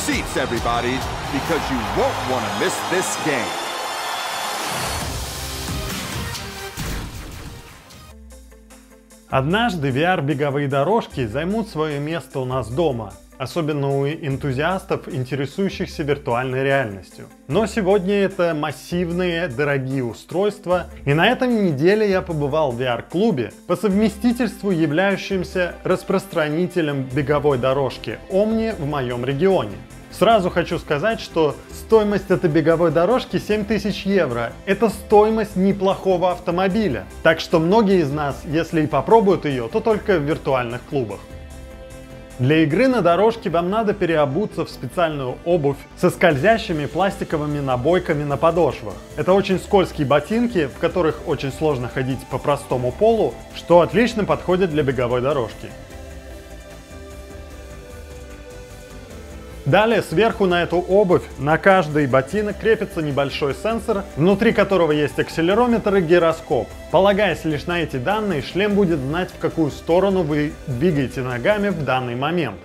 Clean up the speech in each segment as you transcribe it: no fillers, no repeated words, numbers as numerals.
seats, everybody, because you won't want to miss this game. Однажды VR-беговые дорожки займут свое место у нас дома, особенно у энтузиастов, интересующихся виртуальной реальностью. Но сегодня это массивные, дорогие устройства, и на этой неделе я побывал в VR-клубе, по совместительству являющимся распространителем беговой дорожки Omni в моем регионе. Сразу хочу сказать, что стоимость этой беговой дорожки 7000 евро. Это стоимость неплохого автомобиля. Так что многие из нас, если и попробуют ее, то только в виртуальных клубах. Для игры на дорожке вам надо переобуться в специальную обувь со скользящими пластиковыми набойками на подошвах. Это очень скользкие ботинки, в которых очень сложно ходить по простому полу, что отлично подходит для беговой дорожки. Далее сверху на эту обувь на каждый ботинок крепится небольшой сенсор, внутри которого есть акселерометр и гироскоп. Полагаясь лишь на эти данные, шлем будет знать, в какую сторону вы двигаете ногами в данный момент.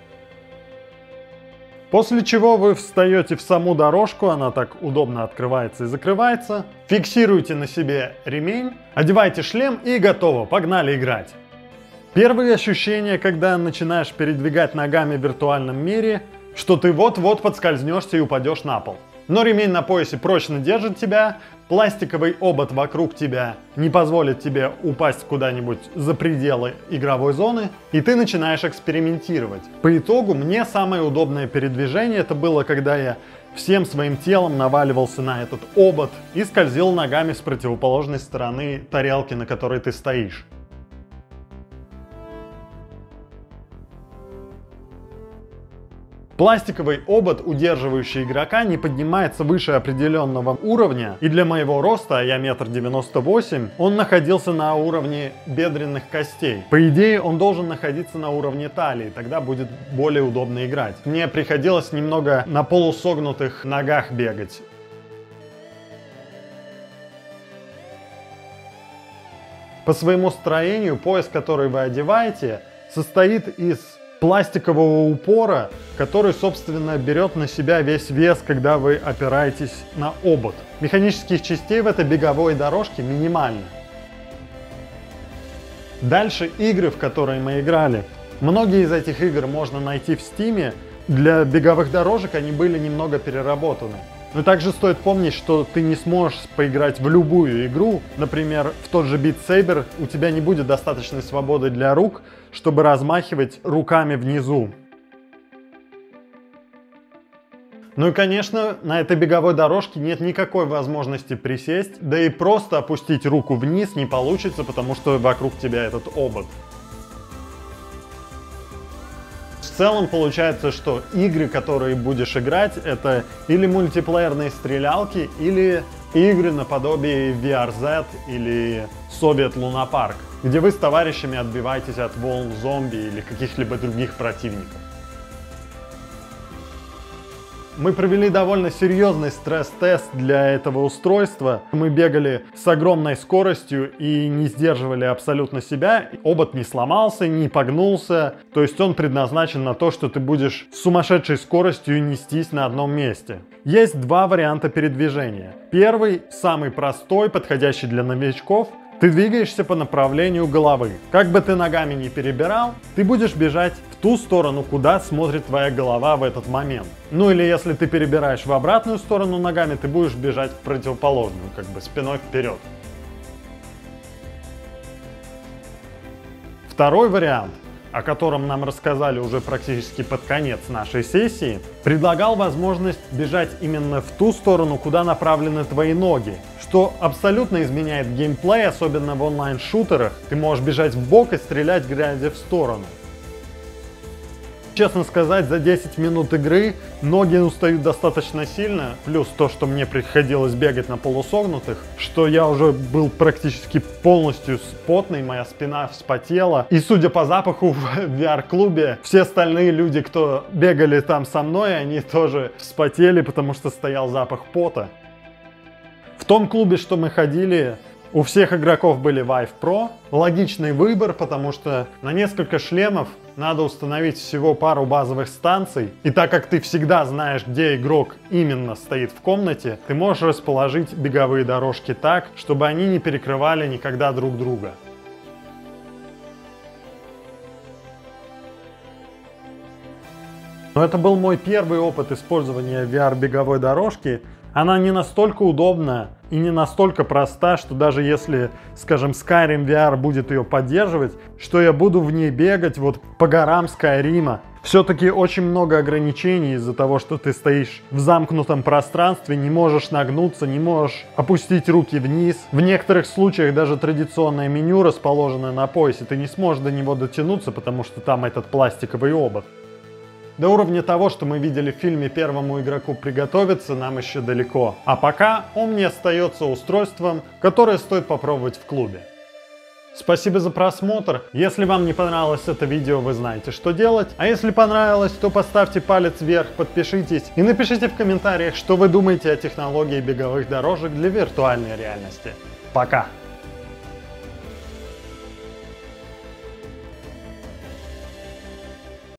После чего вы встаете в саму дорожку, она так удобно открывается и закрывается, фиксируете на себе ремень, одеваете шлем и готово, погнали играть. Первые ощущения, когда начинаешь передвигать ногами в виртуальном мире, что ты вот-вот подскользнешься и упадешь на пол. Но ремень на поясе прочно держит тебя, пластиковый обод вокруг тебя не позволит тебе упасть куда-нибудь за пределы игровой зоны, и ты начинаешь экспериментировать. По итогу мне самое удобное передвижение это было, когда я всем своим телом наваливался на этот обод и скользил ногами с противоположной стороны тарелки, на которой ты стоишь. Пластиковый обод, удерживающий игрока, не поднимается выше определенного уровня, и для моего роста, а я 1,98 м, он находился на уровне бедренных костей. По идее, он должен находиться на уровне талии, тогда будет более удобно играть. Мне приходилось немного на полусогнутых ногах бегать. По своему строению пояс, который вы одеваете, состоит из пластикового упора, который, собственно, берет на себя весь вес, когда вы опираетесь на обод. Механических частей в этой беговой дорожке минимально. Дальше игры, в которые мы играли. Многие из этих игр можно найти в Steam. Для беговых дорожек они были немного переработаны. Но также стоит помнить, что ты не сможешь поиграть в любую игру. Например, в тот же Beat Saber у тебя не будет достаточной свободы для рук, чтобы размахивать руками внизу. Ну и, конечно, на этой беговой дорожке нет никакой возможности присесть, да и просто опустить руку вниз не получится, потому что вокруг тебя этот обод. В целом получается, что игры, которые будешь играть, это или мультиплеерные стрелялки, или игры наподобие VRZ или Soviet Luna Park, где вы с товарищами отбиваетесь от волн зомби или каких-либо других противников. Мы провели довольно серьезный стресс-тест для этого устройства. Мы бегали с огромной скоростью и не сдерживали абсолютно себя. Обод не сломался, не погнулся. То есть он предназначен на то, что ты будешь с сумасшедшей скоростью нестись на одном месте. Есть два варианта передвижения. Первый, самый простой, подходящий для новичков. Ты двигаешься по направлению головы. Как бы ты ногами ни перебирал, ты будешь бежать в ту сторону, куда смотрит твоя голова в этот момент. Ну или если ты перебираешь в обратную сторону ногами, ты будешь бежать в противоположную, как бы спиной вперед. Второй вариант, о котором нам рассказали уже практически под конец нашей сессии, предлагал возможность бежать именно в ту сторону, куда направлены твои ноги, что абсолютно изменяет геймплей, особенно в онлайн-шутерах. Ты можешь бежать в бок и стрелять, глядя в сторону. Честно сказать, за 10 минут игры ноги устают достаточно сильно, плюс то, что мне приходилось бегать на полусогнутых, что я уже был практически полностью потный, моя спина вспотела. И судя по запаху в VR-клубе, все остальные люди, кто бегали там со мной, они тоже вспотели, потому что стоял запах пота. В том клубе, что мы ходили, у всех игроков были Vive Pro. Логичный выбор, потому что на несколько шлемов надо установить всего пару базовых станций. И так как ты всегда знаешь, где игрок именно стоит в комнате, ты можешь расположить беговые дорожки так, чтобы они не перекрывали никогда друг друга. Но это был мой первый опыт использования VR-беговой дорожки. Она не настолько удобна и не настолько проста, что даже если, скажем, Skyrim VR будет ее поддерживать, что я буду в ней бегать вот по горам Скайрима. Все-таки очень много ограничений из-за того, что ты стоишь в замкнутом пространстве, не можешь нагнуться, не можешь опустить руки вниз. В некоторых случаях даже традиционное меню, расположенное на поясе, ты не сможешь до него дотянуться, потому что там этот пластиковый обод. До уровня того, что мы видели в фильме «Первому игроку приготовиться», нам еще далеко. А пока Omni остается устройством, которое стоит попробовать в клубе. Спасибо за просмотр. Если вам не понравилось это видео, вы знаете, что делать. А если понравилось, то поставьте палец вверх, подпишитесь и напишите в комментариях, что вы думаете о технологии беговых дорожек для виртуальной реальности. Пока!